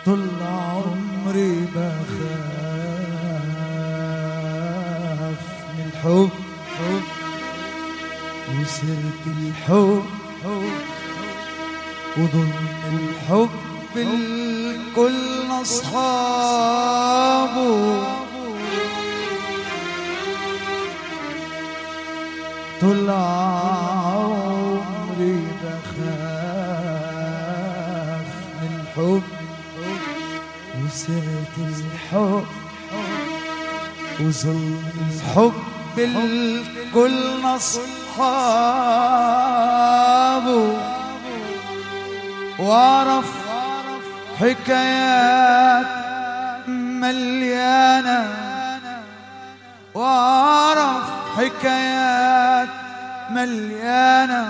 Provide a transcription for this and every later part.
طول عمري بخاف من الحب وسرت الحب وظلم الحب الكل أصحابه. طول عمري بخاف من الحب وسرت الحب وظلم الحب الكل أصحابه. وأعرف حكايات مليانة، وأعرف حكايات مليانة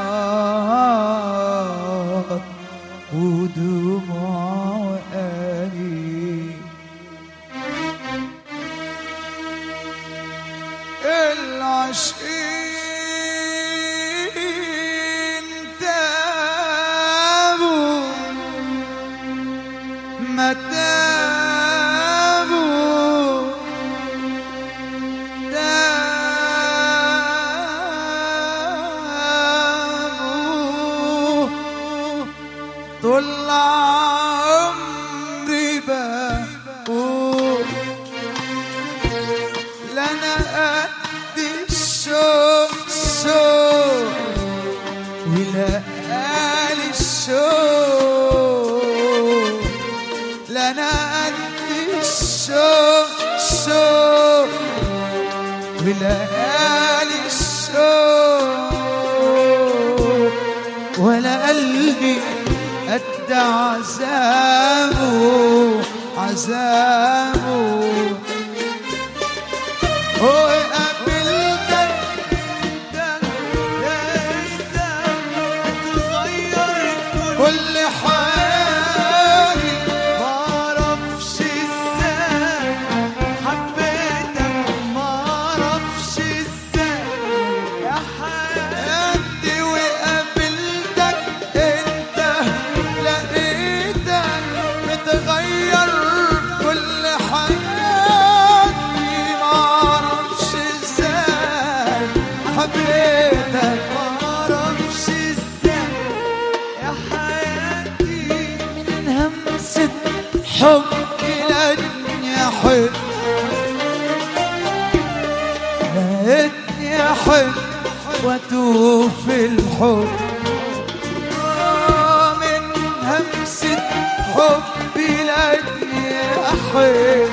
ودموع وآلي. العاشقين تابوا ما تابوا طول عمري بقول لنا قد الشوق ولقالي الشوق، لنا قد الشوق ولقالي الشوق، ولا قلبي قد عذابه وقابلتك انت تغير كل حالي. معرفش ازاي حبيتك، معرفش ازاي يا حياتي. وقابلتك انت لقيتك بتغير كل حياتي. معرفش ازاي حبيتك، معرفش ازاي يا حياتي. من همسة حبي لقيتني احب، لقيتني احب واتوه في الحب. من همسة حبي لقيتني احب،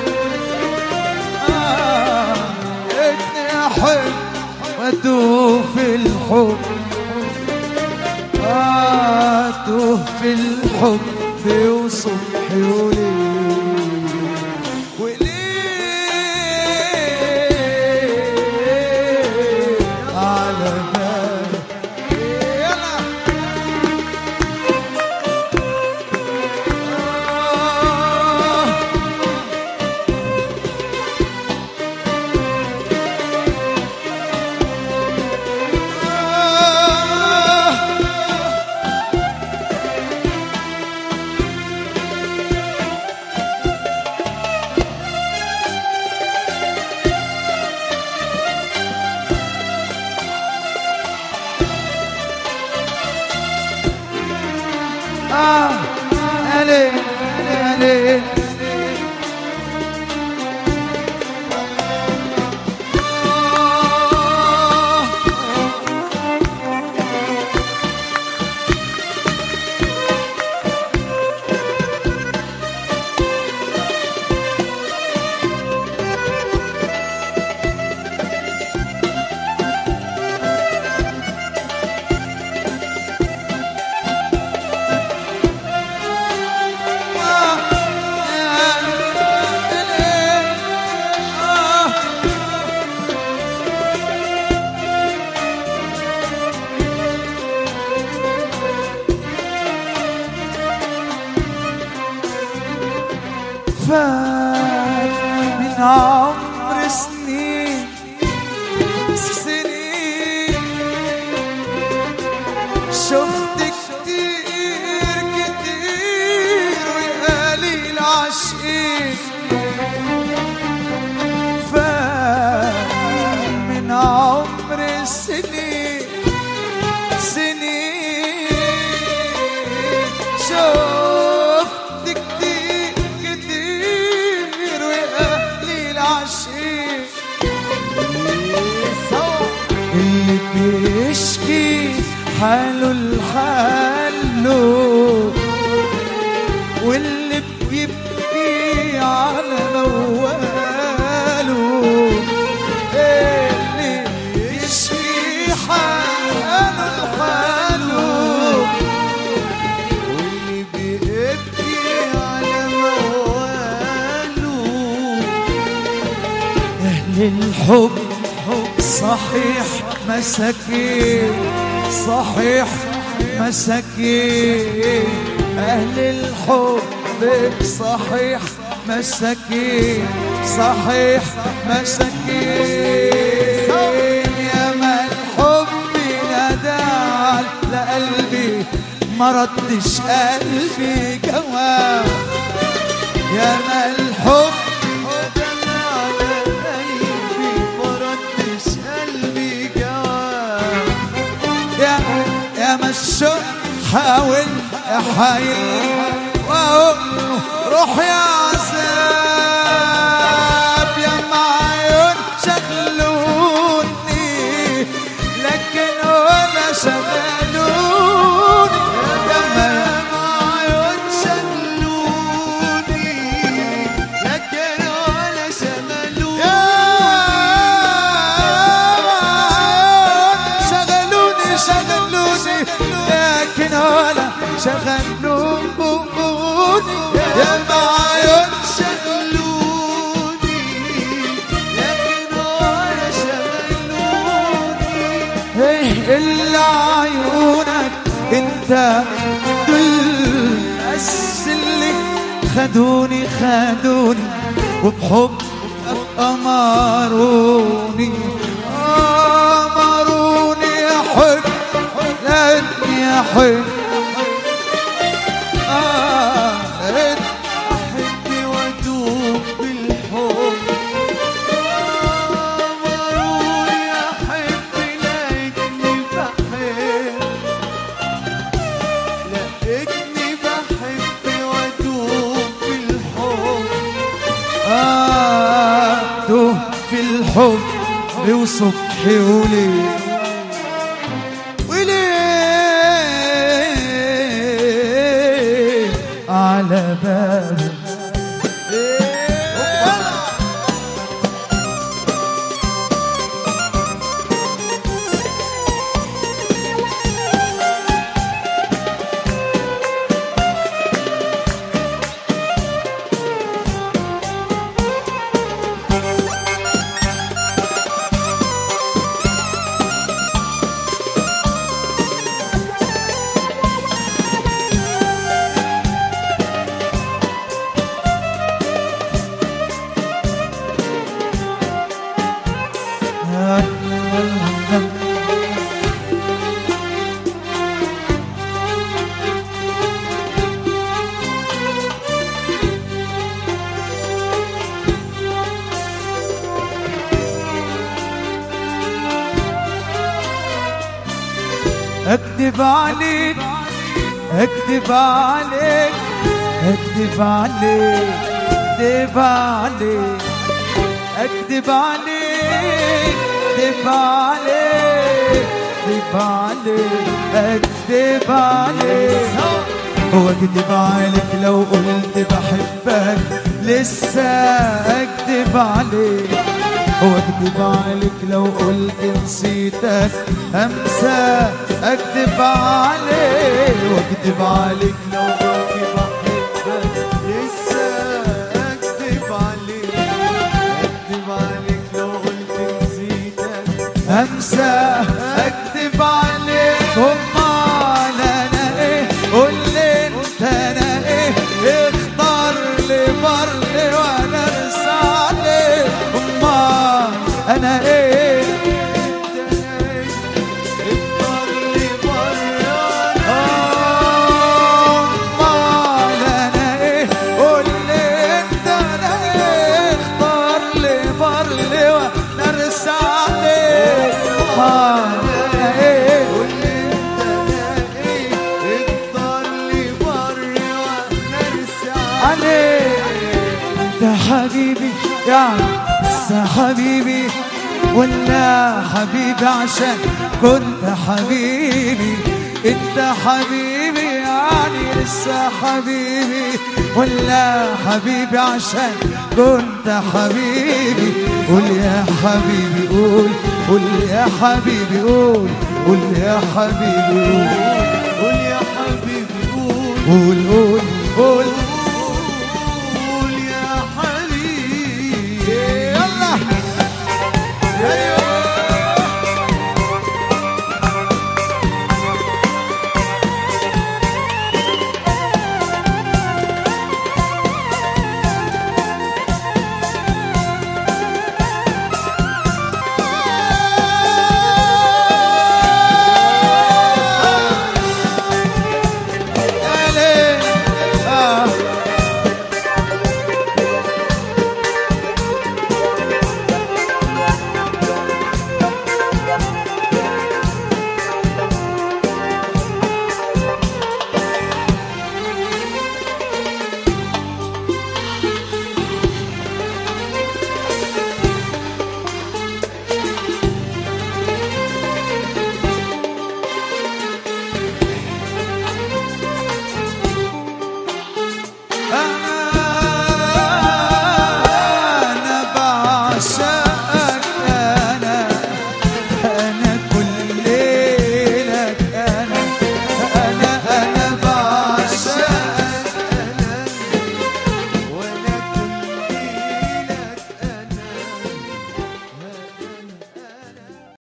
لقيتني احب واتوه في الحب. اتوه في الحب وصبح وليل على بالي. يلا علي فات من عمر سنين شفت كتير وقالي حاله لحاله، واللي بيبكي على مواله، اللي يشكي حاله لحاله، واللي بيبكي على مواله. أهل الحب صحيح مساكين، صحيح مساكين، أهل الحب صحيح مساكين، صحيح مساكين. يا ما الحب ندى لقلبي ما ردش قلبي جواب، يا ما الحب ما الشوق حاول احايل واقول روح يا عذاب، يا معيون شغلوني لكن ولا شغلوني، يا معيون شغلوني لكن ولا شغلوني، يا معيون شغلوني لكن ولا شغلوني، يا معيون شغلوني لكن ولا شغلوني. إلا عيونك انت دول بس اللي خدوني وبحب أمروني أحب لأني أحب أحب وأدوب بالحب، أمروني أحب لأني بحب، لأني بحب وأدوب بالحب، أدوب في الحب وصبحي وليل على بابي. أكذب عليك أكذب عليك أكذب عليك أكذب عليك أكذب عليك أكذب عليك أكذب عليك وأكذب عليك لو قلت بحبك لسه أكذب عليك واكذب عليك لو قلت نسيتك امسى اكذب عليك واكذب عليك لو قلت بحبك لسه اكذب عليك اكذب عليك لو قلت نسيتك امسى اكذب عليك. امال انا ايه قول لي انت انا ايه اختار لي بر وانا ارسى عليك. امال انا ايه اختار لي بر امال انا ايه قول لي انت انا ايه اختار لي بر وانا ارسى عليك. امال انا ايه قول لي انت انا ايه اختار لي بر وانا ارسى عليك. انت حبيبي يعني لسه حبيبي ولا حبيبي عشان كنت حبيبي، انت حبيبي يعني لسه حبيبي ولا حبيبي عشان كنت حبيبي. قول يا حبيبي قول، قول يا حبيبي قول، قول يا حبيبي قول، قول يا حبيبي قول، قول